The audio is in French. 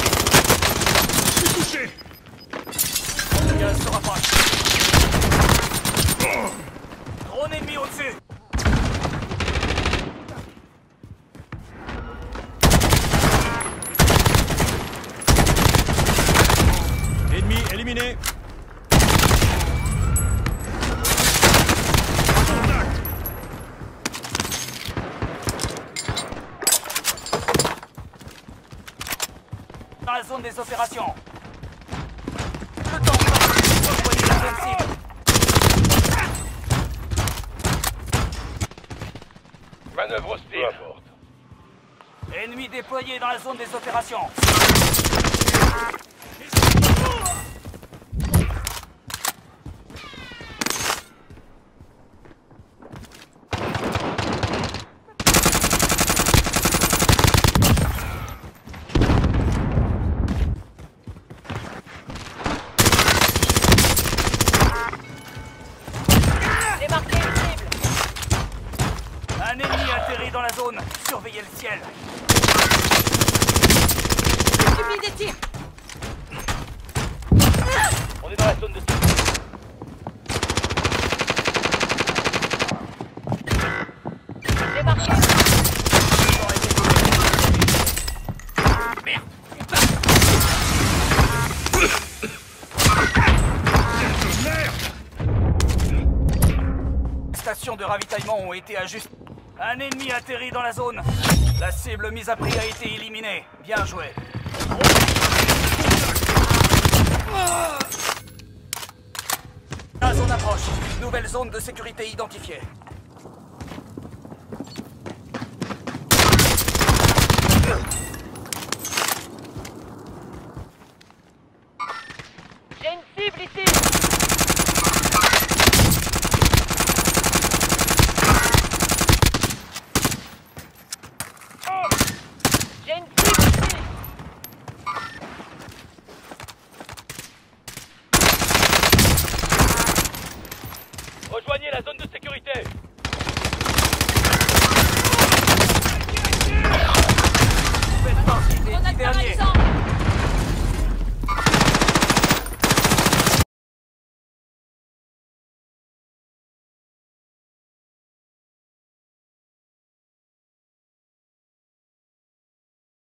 Je suis touché. Le gaz se rapproche. Drone ennemi au-dessus. Ennemi éliminé. Dans la zone des opérations. Le temps de rejoindre la zone cible. Manœuvre hostile. Ennemi déployé dans la zone des opérations. Démarquez une cible. Un ennemi atterri dans la zone. Surveillez le ciel. Subis des tirs. On est dans la zone de cible. Démarquez. Merde. Les stations de ravitaillement ont été ajustées. Un ennemi atterri dans la zone. La cible mise à prix a été éliminée. Bien joué. La zone approche. Nouvelle zone de sécurité identifiée. J'ai une cible ici. J'ai une cible ici. Rejoignez la zone de sécurité. Faites partie des 10 derniers. Paralysant.